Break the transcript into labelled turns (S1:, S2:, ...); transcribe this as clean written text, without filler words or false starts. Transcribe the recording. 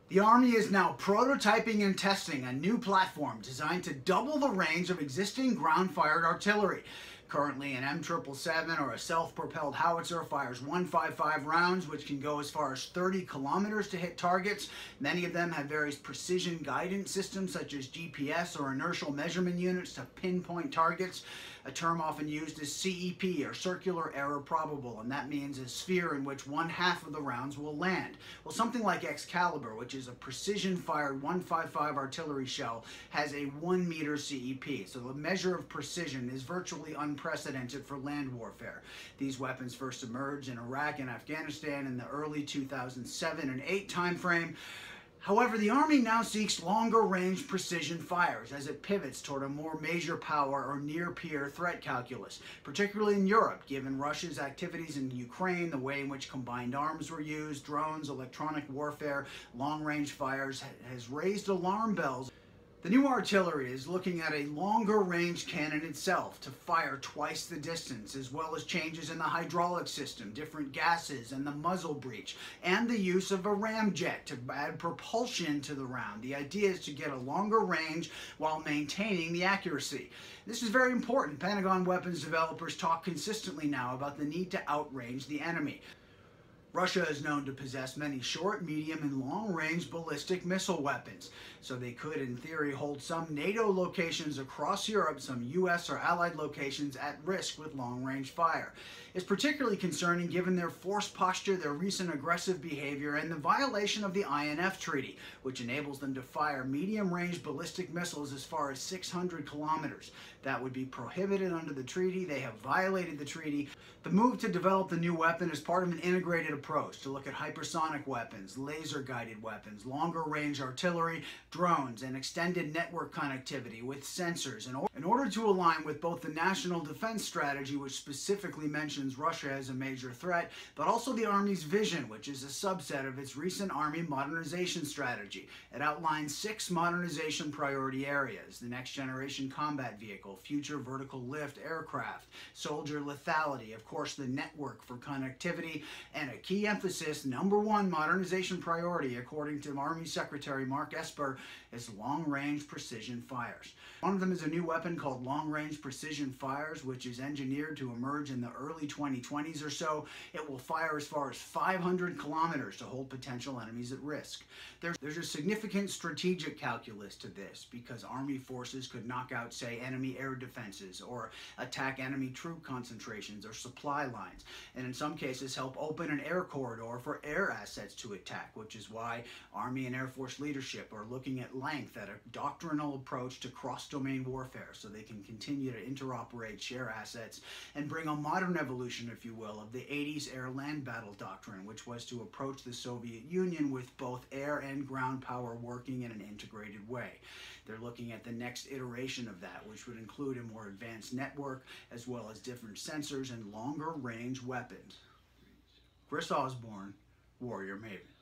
S1: The Army is now prototyping and testing a new platform designed to double the range of existing ground-fired artillery. Currently, an M777 or a self-propelled howitzer fires 155 rounds, which can go as far as 30 kilometers to hit targets. Many of them have various precision guidance systems such as GPS or inertial measurement units to pinpoint targets. A term often used is CEP, or circular error probable, and that means a sphere in which one half of the rounds will land. Well, something like Excalibur, which is a precision-fired 155 artillery shell, has a 1 meter CEP, so the measure of precision is virtually unprecedented for land warfare. These weapons first emerged in Iraq and Afghanistan in the early 2007 and 8 timeframe. However, the Army now seeks longer-range precision fires as it pivots toward a more major power or near-peer threat calculus, particularly in Europe, given Russia's activities in Ukraine, the way in which combined arms were used, drones, electronic warfare, long-range fires has raised alarm bells. The new artillery is looking at a longer range cannon itself to fire twice the distance, as well as changes in the hydraulic system, different gases, and the muzzle breech, and the use of a ramjet to add propulsion to the round. The idea is to get a longer range while maintaining the accuracy. This is very important. Pentagon weapons developers talk consistently now about the need to outrange the enemy. Russia is known to possess many short, medium, and long-range ballistic missile weapons, so they could, in theory, hold some NATO locations across Europe, some US or Allied locations at risk with long-range fire. It's particularly concerning given their forced posture, their recent aggressive behavior, and the violation of the INF Treaty, which enables them to fire medium-range ballistic missiles as far as 600 kilometers. That would be prohibited under the treaty. They have violated the treaty. The move to develop the new weapon is part of an integrated approach to look at hypersonic weapons, laser-guided weapons, longer-range artillery, drones, and extended network connectivity with sensors in order to align with both the national defense strategy, which specifically mentions Russia as a major threat, but also the Army's vision, which is a subset of its recent Army modernization strategy. It outlines 6 modernization priority areas: the next-generation combat vehicle, future vertical lift aircraft, soldier lethality, of course the network for connectivity, and a key emphasis, #1 modernization priority, according to Army Secretary Mark Esper, is long-range precision fires. One of them is a new weapon called long-range precision fires, which is engineered to emerge in the early 2020s or so. It will fire as far as 500 kilometers to hold potential enemies at risk. There's a significant strategic calculus to this, because Army forces could knock out, say, enemy air defenses, or attack enemy troop concentrations or supply lines, and in some cases help open an air corridor for air assets to attack, which is why Army and Air Force leadership are looking at length at a doctrinal approach to cross-domain warfare, so they can continue to interoperate, share assets, and bring a modern evolution, if you will, of the 80s air-land battle doctrine, which was to approach the Soviet Union with both air and ground power working in an integrated way. They're looking at the next iteration of that, which would include a more advanced network, as well as different sensors and longer range weapons. Kris Osborn, Warrior Maven.